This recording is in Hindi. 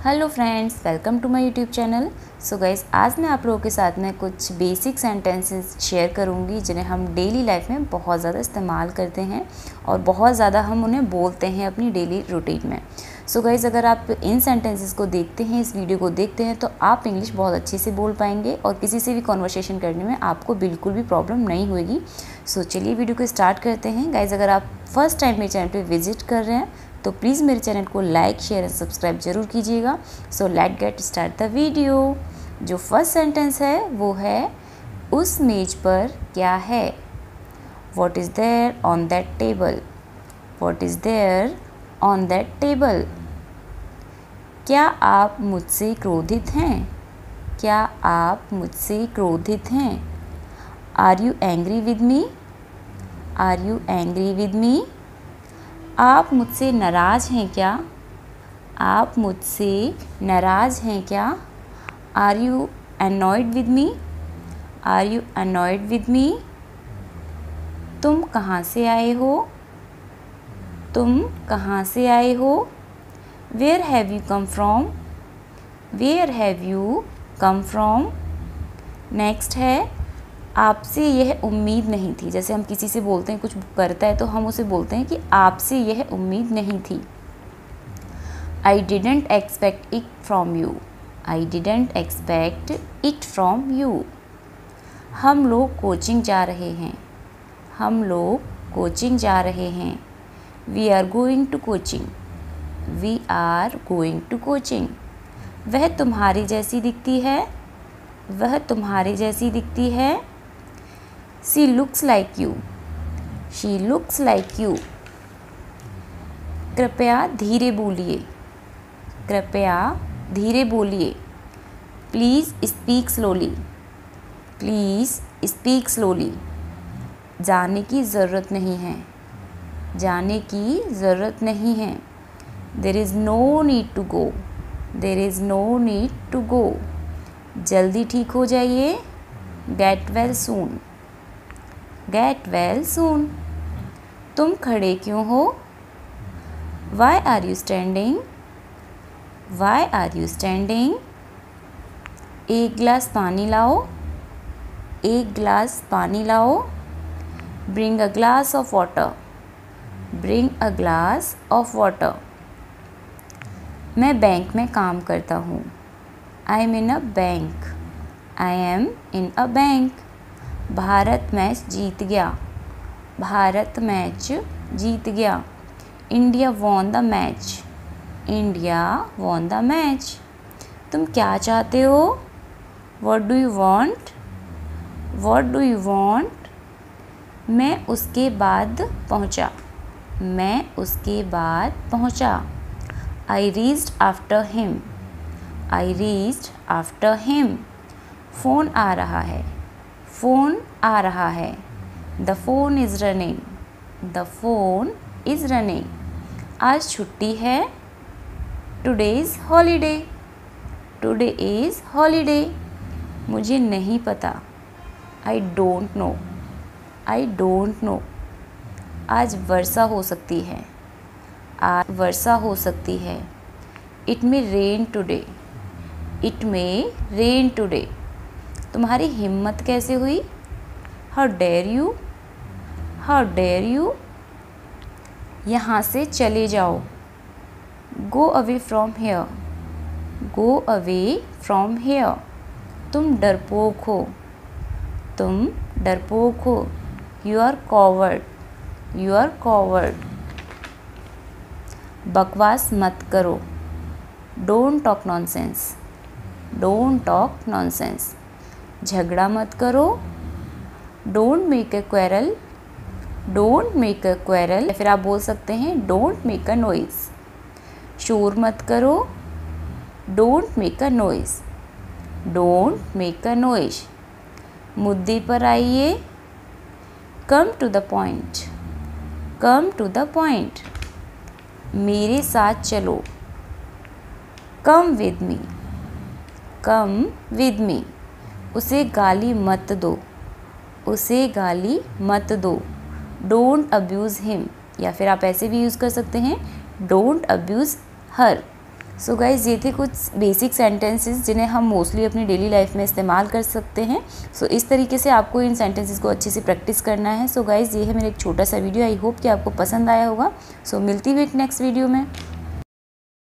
Hello friends, welcome to my YouTube channel. So guys, आज मैं आप लोगों के साथ में कुछ बेसिक सेंटेंसेस शेयर करूंगी जिन्हें हम डेली लाइफ में बहुत ज़्यादा इस्तेमाल करते हैं और बहुत ज़्यादा हम उन्हें बोलते हैं अपनी डेली रूटीन में। सो गाइस, अगर आप इन सेंटेंसेस को देखते हैं, इस वीडियो को देखते हैं, तो आप इंग्लिश बहुत अच्छे से बोल पाएंगे और किसी से भी कॉन्वर्सेशन करने में आपको बिल्कुल भी प्रॉब्लम नहीं होगी। सो चलिए वीडियो को स्टार्ट करते हैं। गाइस, अगर आप फर्स्ट टाइम मेरे चैनल पर विजिट कर रहे हैं तो प्लीज़ मेरे चैनल को लाइक, शेयर एंड सब्सक्राइब जरूर कीजिएगा। So let get start the video. जो फर्स्ट सेंटेंस है वो है, उस मेज पर क्या है। What is there on that table. What is there on that table. क्या आप मुझसे क्रोधित हैं। क्या आप मुझसे क्रोधित हैं। Are you angry with me. Are you angry with me. आप मुझसे नाराज़ हैं क्या। आप मुझसे नाराज़ हैं क्या। Are you annoyed with me. Are you annoyed with me. तुम कहाँ से आए हो। तुम कहाँ से आए हो। Where have you come from. Where have you come from. Next है, आपसे यह उम्मीद नहीं थी। जैसे हम किसी से बोलते हैं, कुछ करता है तो हम उसे बोलते हैं कि आपसे यह उम्मीद नहीं थी। I didn't expect it from you. I didn't expect it from you. हम लोग कोचिंग जा रहे हैं। हम लोग कोचिंग जा रहे हैं। We are going to coaching. We are going to coaching. वह तुम्हारी जैसी दिखती है। वह तुम्हारी जैसी दिखती है। She looks like you. She looks like you. कृपया धीरे बोलिए। कृपया धीरे बोलिए। Please speak slowly. Please speak slowly. जाने की ज़रूरत नहीं है। जाने की ज़रूरत नहीं है। There is no need to go. There is no need to go. जल्दी ठीक हो जाइए। Get well soon. Get well soon. तुम खड़े क्यों हो। Why are you standing? Why are you standing? एक गिलास पानी लाओ। एक गिलास पानी लाओ। Bring a glass of water. Bring a glass of water. मैं बैंक में काम करता हूँ। I am in a bank. I am in a bank. भारत मैच जीत गया। भारत मैच जीत गया। India won the match. India won the match. तुम क्या चाहते हो। What do you want. What do you want. मैं उसके बाद पहुंचा। मैं उसके बाद पहुंचा। I reached after him. I reached after him. Phone आ रहा है। फ़ोन आ रहा है। The phone is running. The phone is running. आज छुट्टी है। Today is holiday. Today is holiday. मुझे नहीं पता। I don't know. I don't know. आज वर्षा हो सकती है। आज वर्षा हो सकती है। It may rain today. It may rain today. तुम्हारी हिम्मत कैसे हुई। How dare you. How dare you. यहाँ से चले जाओ। Go away from here. Go away from here. तुम डरपोक हो। तुम डरपोक हो। You are coward. You are coward. बकवास मत करो। Don't talk nonsense. Don't talk nonsense. झगड़ा मत करो। Don't make a quarrel. Don't make a quarrel. या फिर आप बोल सकते हैं डोंट मेक अ नॉइज़। शोर मत करो। Don't make a noise. Don't make a noise. मुद्दे पर आइए। Come to the point. Come to the point. मेरे साथ चलो। Come with me. Come with me. उसे गाली मत दो। उसे गाली मत दो। Don't abuse him. या फिर आप ऐसे भी यूज़ कर सकते हैं, don't abuse her. So guys ये थे कुछ बेसिक सेंटेंसेस जिन्हें हम मोस्टली अपनी डेली लाइफ में इस्तेमाल कर सकते हैं। सो इस तरीके से आपको इन सेंटेंसेस को अच्छे से प्रैक्टिस करना है। सो गाइज़ ये है मेरा एक छोटा सा वीडियो, आई होप कि आपको पसंद आया होगा। सो मिलती हुई एक नेक्स्ट वीडियो में।